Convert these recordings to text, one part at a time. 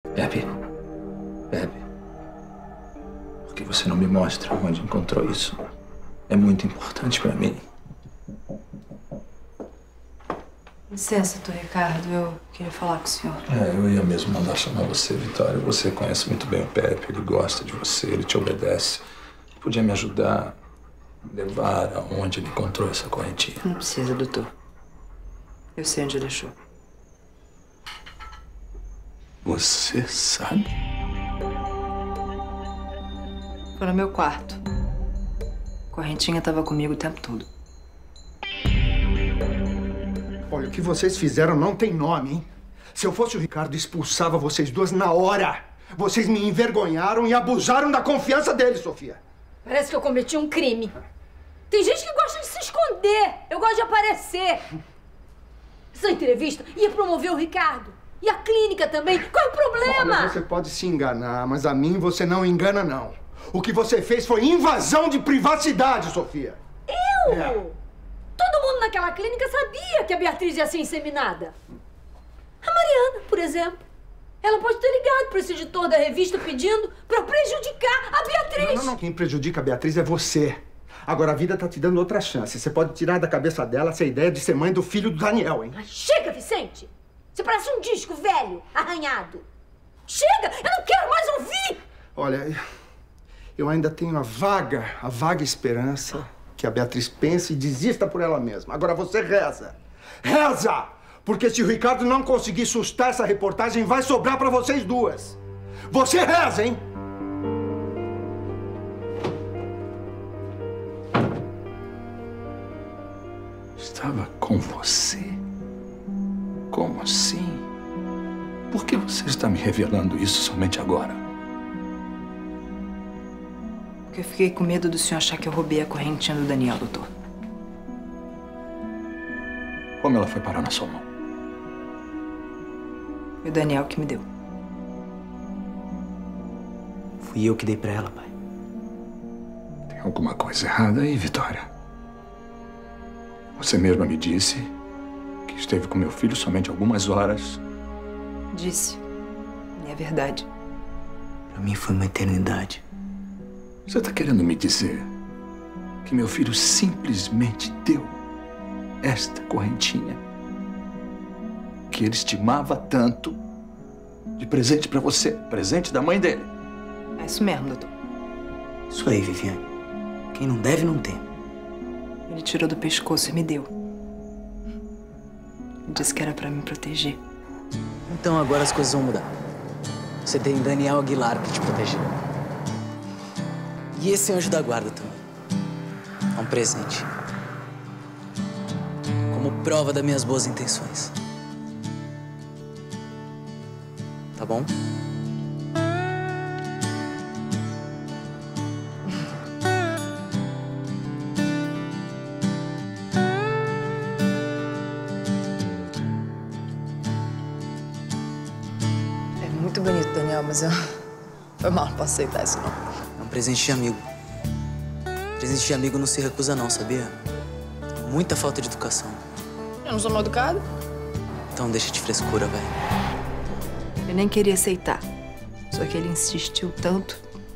Pepe. Pepe. Por que você não me mostra onde encontrou isso? É muito importante pra mim. Licença, doutor Ricardo. Eu queria falar com o senhor. Eu ia mesmo mandar chamar você, Vitória. Você conhece muito bem o Pepe. Ele gosta de você, ele te obedece. Podia me ajudar a levar aonde ele encontrou essa correntinha. Não precisa, doutor. Eu sei onde ele deixou. Você sabe? Foi no meu quarto. A correntinha estava comigo o tempo todo. Olha, o que vocês fizeram não tem nome, hein? Se eu fosse o Ricardo, expulsava vocês duas na hora. Vocês me envergonharam e abusaram da confiança dele, Sofia. Parece que eu cometi um crime. Tem gente que gosta de se esconder. Eu gosto de aparecer. Essa entrevista ia promover o Ricardo. E a clínica também. Qual é o problema? Olha, você pode se enganar, mas a mim você não engana, não. O que você fez foi invasão de privacidade, Sofia. Eu? Todo mundo naquela clínica sabia que a Beatriz ia ser inseminada. A Mariana, por exemplo. Ela pode ter ligado para esse editor da revista pedindo para prejudicar a Beatriz. Não. Quem prejudica a Beatriz é você. Agora a vida tá te dando outra chance. Você pode tirar da cabeça dela essa ideia de ser mãe do filho do Daniel, hein? Chega, Vicente! Você parece um disco velho, arranhado. Chega! Eu não quero mais ouvir! Olha, eu ainda tenho a vaga esperança que a Beatriz pense e desista por ela mesma. Agora você reza. Reza! Porque se o Ricardo não conseguir sustar essa reportagem, vai sobrar pra vocês duas. Você reza, hein? Estava com você? Como assim? Por que você está me revelando isso somente agora? Porque eu fiquei com medo do senhor achar que eu roubei a correntinha do Daniel, doutor. Como ela foi parar na sua mão? Foi o Daniel que me deu. Fui eu que dei pra ela, pai. Tem alguma coisa errada aí, Vitória? Você mesma me disse que esteve com meu filho somente algumas horas. Disse. E é verdade. Pra mim foi uma eternidade. Você está querendo me dizer que meu filho simplesmente deu esta correntinha que ele estimava tanto de presente pra você, presente da mãe dele? É isso mesmo, doutor. Isso aí, Viviane. Quem não deve, não tem. Ele tirou do pescoço e me deu. Disse que era pra me proteger. Então agora as coisas vão mudar. Você tem Daniel Aguilar pra te proteger. E esse anjo da guarda também. É um presente. Como prova das minhas boas intenções. Tá bom? É muito bonito, Daniel, mas eu... Foi mal, não posso aceitar isso, não. É um presente de amigo. Presente de amigo não se recusa não, sabia? Muita falta de educação. Eu não sou mal educado? Então deixa de frescura, velho. Eu nem queria aceitar. Só que ele insistiu tanto.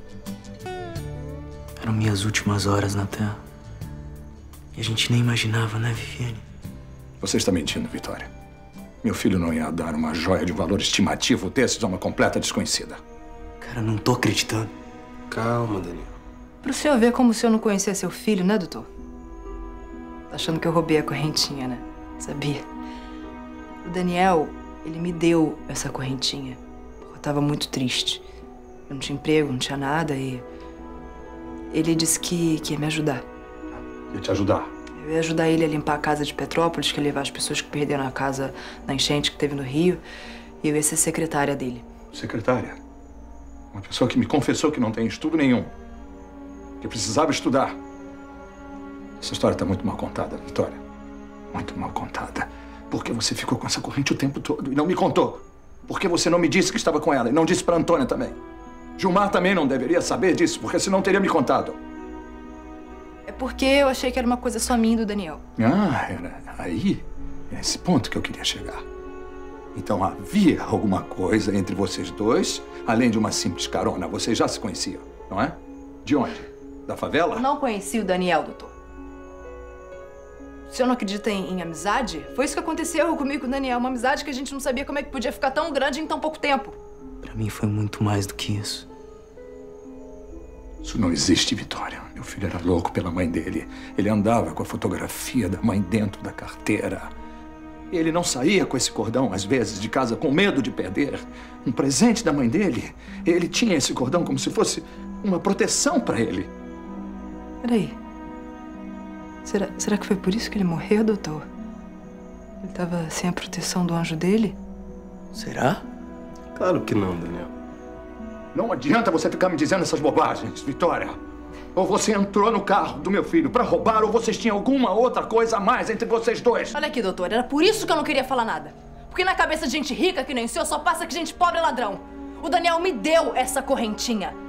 Eram minhas últimas horas na Terra. E a gente nem imaginava, né, Viviane? Você está mentindo, Vitória. Meu filho não ia dar uma joia de valor estimativo desses a uma completa desconhecida. Cara, não tô acreditando. Calma, Daniel. Pro senhor ver como o senhor não conhecia seu filho, né, doutor? Tá achando que eu roubei a correntinha, né? Sabia? O Daniel, ele me deu essa correntinha. Eu tava muito triste. Eu não tinha emprego, não tinha nada e... Ele disse que ia me ajudar. Ia te ajudar? Eu ia ajudar ele a limpar a casa de Petrópolis, que ia levar as pessoas que perderam a casa na enchente que teve no Rio. E eu ia ser secretária dele. Secretária? Uma pessoa que me confessou que não tem estudo nenhum. Que precisava estudar. Essa história está muito mal contada, Vitória. Muito mal contada. Por que você ficou com essa corrente o tempo todo e não me contou? Por que você não me disse que estava com ela e não disse para Antônia também? Gilmar também não deveria saber disso, porque senão teria me contado. É porque eu achei que era uma coisa só minha e do Daniel. Ah, era aí. É esse ponto que eu queria chegar. Então havia alguma coisa entre vocês dois, além de uma simples carona. Vocês já se conheciam, não é? De onde? Da favela? Eu não conheci o Daniel, doutor. O senhor não acredita em amizade? Foi isso que aconteceu comigo com o Daniel. Uma amizade que a gente não sabia como é que podia ficar tão grande em tão pouco tempo. Pra mim foi muito mais do que isso. Isso não existe, Vitória. Meu filho era louco pela mãe dele. Ele andava com a fotografia da mãe dentro da carteira. Ele não saía com esse cordão, às vezes, de casa com medo de perder um presente da mãe dele. Ele tinha esse cordão como se fosse uma proteção para ele. Peraí. Será que foi por isso que ele morreu, doutor? Ele estava sem a proteção do anjo dele? Será? Claro que não, Daniel. Não adianta você ficar me dizendo essas bobagens, Vitória. Ou você entrou no carro do meu filho para roubar, ou vocês tinham alguma outra coisa a mais entre vocês dois. Olha aqui, doutor, era por isso que eu não queria falar nada. Porque na cabeça de gente rica que nem o senhor só passa que gente pobre é ladrão. O Daniel me deu essa correntinha.